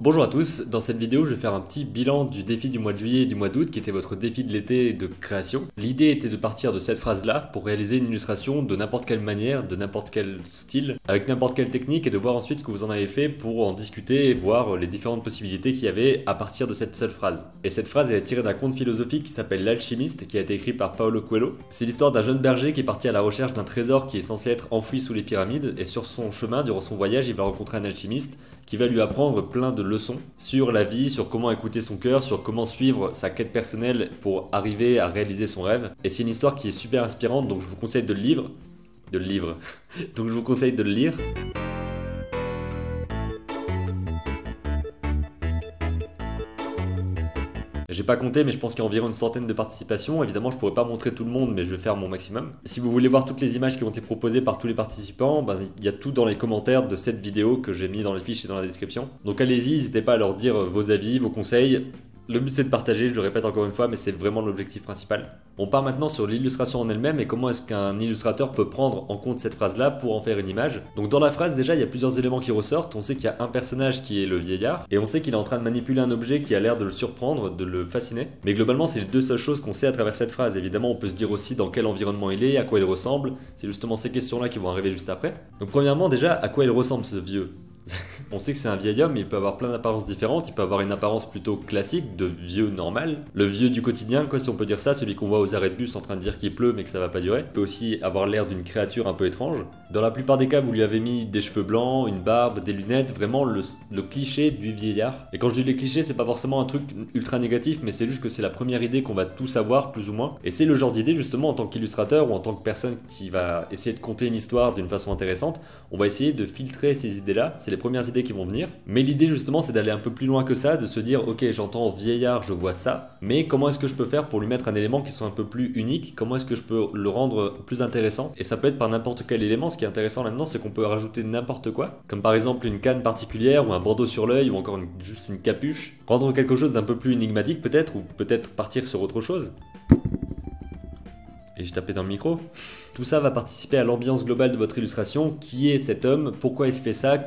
Bonjour à tous, dans cette vidéo je vais faire un petit bilan du défi du mois de juillet et du mois d'août qui était votre défi de l'été de création. L'idée était de partir de cette phrase là pour réaliser une illustration de n'importe quelle manière, de n'importe quel style, avec n'importe quelle technique et de voir ensuite ce que vous en avez fait pour en discuter et voir les différentes possibilités qu'il y avait à partir de cette seule phrase. Et cette phrase elle est tirée d'un conte philosophique qui s'appelle L'Alchimiste qui a été écrit par Paulo Coelho. C'est l'histoire d'un jeune berger qui est parti à la recherche d'un trésor qui est censé être enfoui sous les pyramides et sur son chemin, durant son voyage, il va rencontrer un alchimiste qui va lui apprendre plein de leçons sur la vie, sur comment écouter son cœur, sur comment suivre sa quête personnelle pour arriver à réaliser son rêve. Et c'est une histoire qui est super inspirante, donc je vous conseille de le lire. Donc je vous conseille de le lire. J'ai pas compté, mais je pense qu'il y a environ une centaine de participations. Évidemment, je pourrais pas montrer tout le monde, mais je vais faire mon maximum. Si vous voulez voir toutes les images qui ont été proposées par tous les participants, il y a tout dans les commentaires de cette vidéo que j'ai mis dans les fiches et dans la description. Donc allez-y, n'hésitez pas à leur dire vos avis, vos conseils. Le but c'est de partager, je le répète encore une fois, mais c'est vraiment l'objectif principal. On part maintenant sur l'illustration en elle-même et comment est-ce qu'un illustrateur peut prendre en compte cette phrase-là pour en faire une image. Donc dans la phrase déjà, il y a plusieurs éléments qui ressortent. On sait qu'il y a un personnage qui est le vieillard et on sait qu'il est en train de manipuler un objet qui a l'air de le surprendre, de le fasciner. Mais globalement, c'est les deux seules choses qu'on sait à travers cette phrase. Évidemment, on peut se dire aussi dans quel environnement il est, à quoi il ressemble. C'est justement ces questions-là qui vont arriver juste après. Donc premièrement déjà, à quoi il ressemble ce vieux ? On sait que c'est un vieil homme, mais il peut avoir plein d'apparences différentes. Il peut avoir une apparence plutôt classique, de vieux normal. Le vieux du quotidien, quoi, si on peut dire ça, celui qu'on voit aux arrêts de bus en train de dire qu'il pleut mais que ça va pas durer. Il peut aussi avoir l'air d'une créature un peu étrange. Dans la plupart des cas, vous lui avez mis des cheveux blancs, une barbe, des lunettes, vraiment le cliché du vieillard. Et quand je dis les clichés, c'est pas forcément un truc ultra négatif, mais c'est juste que c'est la première idée qu'on va tous avoir, plus ou moins. Et c'est le genre d'idée, justement, en tant qu'illustrateur ou en tant que personne qui va essayer de conter une histoire d'une façon intéressante, on va essayer de filtrer ces idées-là. C'est les premières idées qui vont venir. Mais l'idée justement c'est d'aller un peu plus loin que ça, de se dire ok j'entends vieillard, je vois ça, mais comment est-ce que je peux faire pour lui mettre un élément qui soit un peu plus unique, comment est-ce que je peux le rendre plus intéressant, et ça peut être par n'importe quel élément. Ce qui est intéressant là-dedans c'est qu'on peut rajouter n'importe quoi, comme par exemple une canne particulière ou un bandeau sur l'œil ou encore juste une capuche, rendre quelque chose d'un peu plus énigmatique peut-être, ou peut-être partir sur autre chose. Et je tapais dans le micro. Tout ça va participer à l'ambiance globale de votre illustration. Qui est cet homme? Pourquoi il fait ça?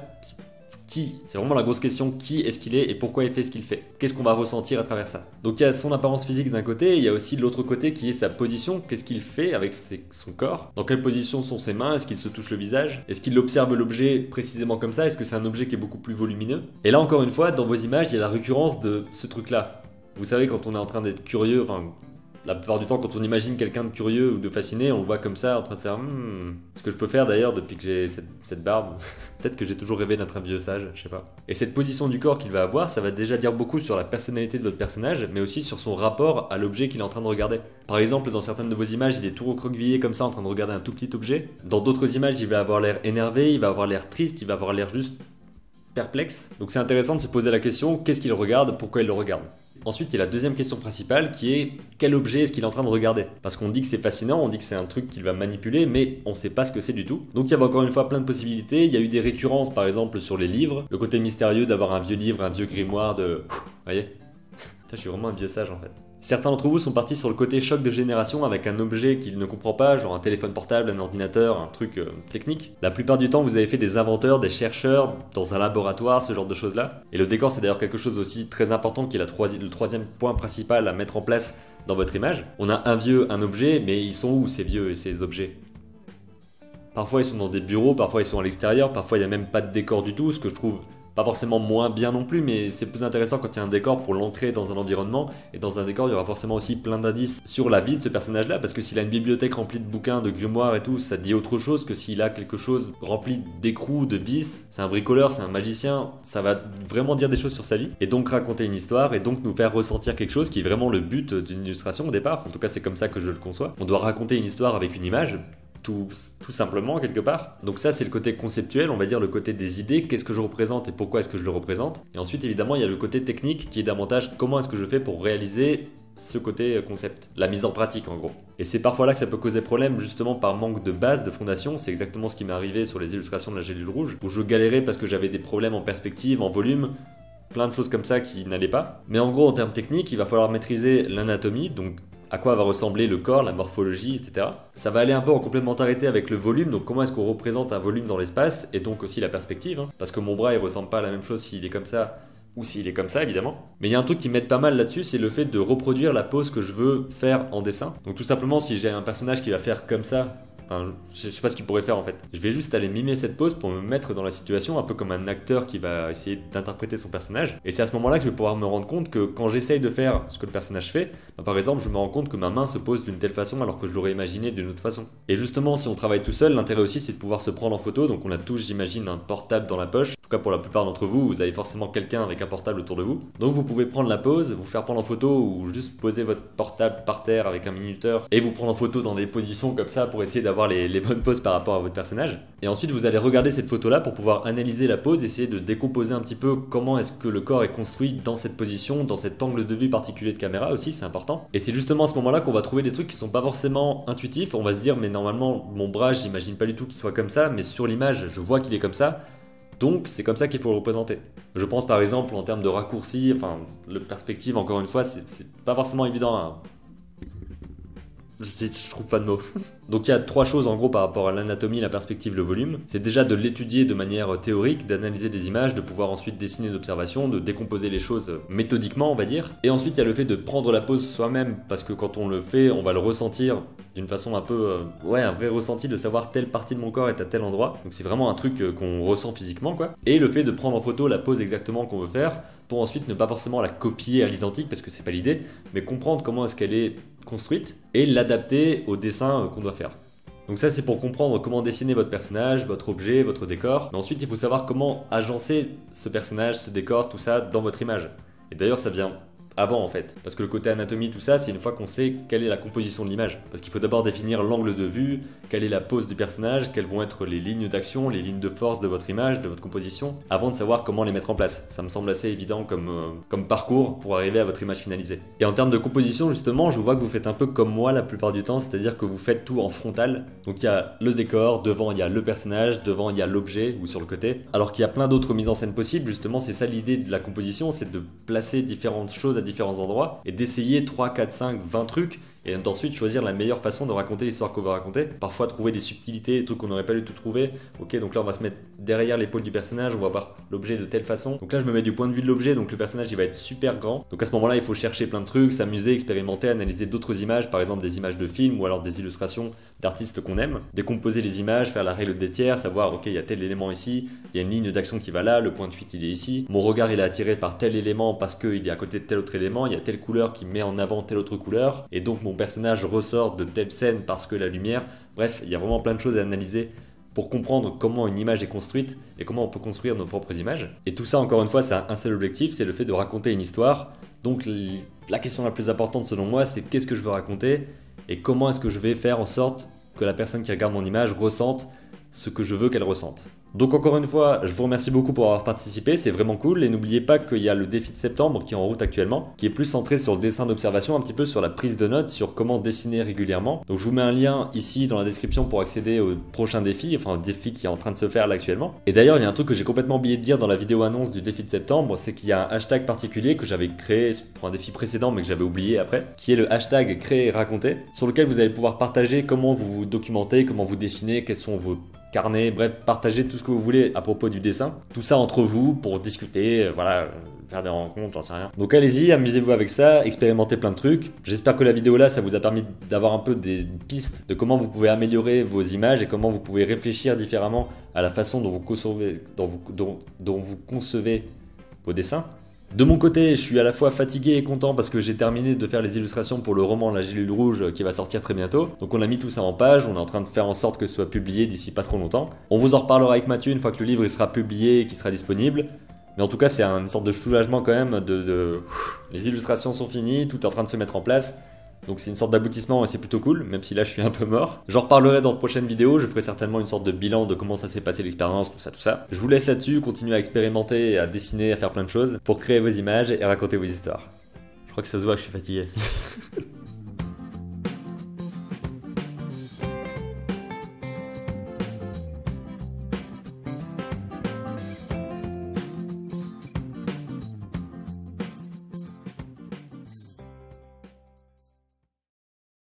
Qui? C'est vraiment la grosse question, qui est-ce qu'il est et pourquoi il fait ce qu'il fait? Qu'est-ce qu'on va ressentir à travers ça? Donc il y a son apparence physique d'un côté, il y a aussi l'autre côté qui est sa position. Qu'est-ce qu'il fait avec son corps? Dans quelle position sont ses mains? Est-ce qu'il se touche le visage? Est-ce qu'il observe l'objet précisément comme ça? Est-ce que c'est un objet qui est beaucoup plus volumineux? Et là encore une fois, dans vos images, il y a la récurrence de ce truc-là. Vous savez, quand on est en train d'être curieux, enfin... La plupart du temps, quand on imagine quelqu'un de curieux ou de fasciné, on le voit comme ça, en train de faire ce que je peux faire d'ailleurs depuis que j'ai cette barbe. Peut-être que j'ai toujours rêvé d'être un vieux sage, je sais pas. Et cette position du corps qu'il va avoir, ça va déjà dire beaucoup sur la personnalité de votre personnage, mais aussi sur son rapport à l'objet qu'il est en train de regarder. Par exemple, dans certaines de vos images, il est tout recroquevillé comme ça, en train de regarder un tout petit objet. Dans d'autres images, il va avoir l'air énervé, il va avoir l'air triste, il va avoir l'air juste perplexe. Donc c'est intéressant de se poser la question, qu'est-ce qu'il regarde, pourquoi il le regarde? Ensuite, il y a la deuxième question principale qui est quel objet est-ce qu'il est en train de regarder? Parce qu'on dit que c'est fascinant, on dit que c'est un truc qu'il va manipuler, mais on sait pas ce que c'est du tout. Donc il y avait encore une fois plein de possibilités. Il y a eu des récurrences par exemple sur les livres, le côté mystérieux d'avoir un vieux livre, un vieux grimoire de... Vous voyez? Je suis vraiment un vieux sage en fait. Certains d'entre vous sont partis sur le côté choc de génération avec un objet qu'il ne comprend pas, genre un téléphone portable, un ordinateur, un truc technique. La plupart du temps, vous avez fait des inventeurs, des chercheurs, dans un laboratoire, ce genre de choses-là. Et le décor, c'est d'ailleurs quelque chose aussi très important qui est le troisième point principal à mettre en place dans votre image. On a un vieux, un objet, mais ils sont où ces vieux et ces objets? Parfois, ils sont dans des bureaux, parfois, ils sont à l'extérieur, parfois, il n'y a même pas de décor du tout, ce que je trouve... pas forcément moins bien non plus, mais c'est plus intéressant quand il y a un décor pour l'ancrer dans un environnement. Et dans un décor, il y aura forcément aussi plein d'indices sur la vie de ce personnage-là, parce que s'il a une bibliothèque remplie de bouquins, de grimoires et tout, ça dit autre chose que s'il a quelque chose rempli d'écrous, de vis. C'est un bricoleur, c'est un magicien, ça va vraiment dire des choses sur sa vie, et donc raconter une histoire, et donc nous faire ressentir quelque chose qui est vraiment le but d'une illustration au départ. En tout cas, c'est comme ça que je le conçois. On doit raconter une histoire avec une image. Tout simplement quelque part. Donc ça c'est le côté conceptuel, on va dire le côté des idées, qu'est-ce que je représente et pourquoi est-ce que je le représente. Et ensuite évidemment il y a le côté technique qui est davantage comment est-ce que je fais pour réaliser ce côté concept, la mise en pratique en gros. Et c'est parfois là que ça peut causer problème justement par manque de base, de fondation. C'est exactement ce qui m'est arrivé sur les illustrations de la Gélule Rouge, où je galérais parce que j'avais des problèmes en perspective, en volume, plein de choses comme ça qui n'allaient pas. Mais en gros en termes techniques, il va falloir maîtriser l'anatomie, donc à quoi va ressembler le corps, la morphologie, etc. Ça va aller un peu en complémentarité avec le volume, donc comment est-ce qu'on représente un volume dans l'espace, et donc aussi la perspective, parce que mon bras il ressemble pas à la même chose s'il est comme ça ou s'il est comme ça évidemment. Mais il y a un truc qui m'aide pas mal là-dessus, c'est le fait de reproduire la pose que je veux faire en dessin. Donc tout simplement, si j'ai un personnage qui va faire comme ça, enfin, je sais pas ce qu'il pourrait faire en fait. Je vais juste aller mimer cette pose pour me mettre dans la situation, un peu comme un acteur qui va essayer d'interpréter son personnage. Et c'est à ce moment-là que je vais pouvoir me rendre compte que quand j'essaye de faire ce que le personnage fait, bah, par exemple, je me rends compte que ma main se pose d'une telle façon alors que je l'aurais imaginé d'une autre façon. Et justement, si on travaille tout seul, l'intérêt aussi c'est de pouvoir se prendre en photo. Donc on a tous, j'imagine, un portable dans la poche. En tout cas pour la plupart d'entre vous, vous avez forcément quelqu'un avec un portable autour de vous. Donc vous pouvez prendre la pose, vous faire prendre en photo ou juste poser votre portable par terre avec un minuteur et vous prendre en photo dans des positions comme ça pour essayer d'avoir les bonnes poses par rapport à votre personnage. Et ensuite vous allez regarder cette photo là pour pouvoir analyser la pose, essayer de décomposer un petit peu comment est-ce que le corps est construit dans cette position, dans cet angle de vue particulier de caméra aussi, c'est important. Et c'est justement à ce moment là qu'on va trouver des trucs qui sont pas forcément intuitifs. On va se dire mais normalement mon bras j'imagine pas du tout qu'il soit comme ça, mais sur l'image je vois qu'il est comme ça. Donc c'est comme ça qu'il faut le représenter. Je pense par exemple en termes de raccourci, enfin le perspective encore une fois c'est pas forcément évident à... Je trouve pas de mots. Donc il y a 3 choses en gros par rapport à l'anatomie, la perspective, le volume. C'est déjà de l'étudier de manière théorique, d'analyser des images, de pouvoir ensuite dessiner d'observation, de décomposer les choses méthodiquement on va dire. Et ensuite il y a le fait de prendre la pose soi-même parce que quand on le fait on va le ressentir d'une façon un peu... ouais, un vrai ressenti de savoir telle partie de mon corps est à tel endroit. Donc c'est vraiment un truc qu'on ressent physiquement quoi. Et le fait de prendre en photo la pose exactement qu'on veut faire pour ensuite ne pas forcément la copier à l'identique parce que c'est pas l'idée, mais comprendre comment est-ce qu'elle est construite et l'adapter au dessin qu'on doit faire. Donc ça c'est pour comprendre comment dessiner votre personnage, votre objet, votre décor. Mais ensuite il faut savoir comment agencer ce personnage, ce décor, tout ça dans votre image. Et d'ailleurs ça vient avant en fait, parce que le côté anatomie tout ça c'est une fois qu'on sait quelle est la composition de l'image, parce qu'il faut d'abord définir l'angle de vue, quelle est la pose du personnage, quelles vont être les lignes d'action, les lignes de force de votre image, de votre composition, avant de savoir comment les mettre en place. Ça me semble assez évident comme parcours pour arriver à votre image finalisée. Et en termes de composition justement, je vois que vous faites un peu comme moi la plupart du temps, c'est-à-dire que vous faites tout en frontal. Donc il y a le décor, devant il y a le personnage, devant il y a l'objet ou sur le côté, alors qu'il y a plein d'autres mises en scène possibles. Justement c'est ça l'idée de la composition, c'est de placer différentes choses à différents endroits et d'essayer 3, 4, 5, 20 trucs et d'ensuite choisir la meilleure façon de raconter l'histoire qu'on veut raconter. Parfois trouver des subtilités, des trucs qu'on n'aurait pas du tout trouvé. Ok, donc là on va se mettre derrière l'épaule du personnage, on va voir l'objet de telle façon. Donc là je me mets du point de vue de l'objet, donc le personnage il va être super grand. Donc à ce moment là il faut chercher plein de trucs, s'amuser, expérimenter, analyser d'autres images, par exemple des images de films ou alors des illustrations d'artistes qu'on aime. Décomposer les images, faire la règle des tiers, savoir ok il y a tel élément ici, il y a une ligne d'action qui va là, le point de fuite il est ici. Mon regard il est attiré par tel élément parce qu'il est à côté de tel autre élément, il y a telle couleur qui met en avant telle autre couleur. Et donc mon personnage ressort de telle scène parce que la lumière, bref, il y a vraiment plein de choses à analyser pour comprendre comment une image est construite et comment on peut construire nos propres images. Et tout ça, encore une fois, ça a un seul objectif, c'est le fait de raconter une histoire. Donc la question la plus importante selon moi, c'est qu'est-ce que je veux raconter et comment est-ce que je vais faire en sorte que la personne qui regarde mon image ressente ce que je veux qu'elle ressente. Donc encore une fois, je vous remercie beaucoup pour avoir participé, c'est vraiment cool. Et n'oubliez pas qu'il y a le défi de septembre qui est en route actuellement, qui est plus centré sur le dessin d'observation, un petit peu sur la prise de notes, sur comment dessiner régulièrement. Donc je vous mets un lien ici dans la description pour accéder au prochain défi, enfin au défi qui est en train de se faire là actuellement. Et d'ailleurs, il y a un truc que j'ai complètement oublié de dire dans la vidéo annonce du défi de septembre, c'est qu'il y a un hashtag particulier que j'avais créé pour un défi précédent mais que j'avais oublié après, qui est le hashtag créer et raconter, sur lequel vous allez pouvoir partager comment vous vous documentez, comment vous dessinez, quels sont vos carnet, bref, partagez tout ce que vous voulez à propos du dessin. Tout ça entre vous pour discuter, voilà, faire des rencontres, j'en sais rien. Donc allez-y, amusez-vous avec ça, expérimentez plein de trucs. J'espère que la vidéo là, ça vous a permis d'avoir un peu des pistes de comment vous pouvez améliorer vos images et comment vous pouvez réfléchir différemment à la façon dont vous concevez vos dessins. De mon côté, je suis à la fois fatigué et content parce que j'ai terminé de faire les illustrations pour le roman La Gélule Rouge qui va sortir très bientôt. Donc on a mis tout ça en page, on est en train de faire en sorte que ce soit publié d'ici pas trop longtemps. On vous en reparlera avec Mathieu une fois que le livre il sera publié et qu'il sera disponible. Mais en tout cas, c'est une sorte de soulagement quand même les illustrations sont finies, tout est en train de se mettre en place. Donc c'est une sorte d'aboutissement et c'est plutôt cool, même si là je suis un peu mort. J'en reparlerai dans de prochaines vidéos, je ferai certainement une sorte de bilan de comment ça s'est passé l'expérience, tout ça. Je vous laisse là-dessus, continuez à expérimenter, à dessiner, à faire plein de choses pour créer vos images et raconter vos histoires. Je crois que ça se voit que je suis fatigué.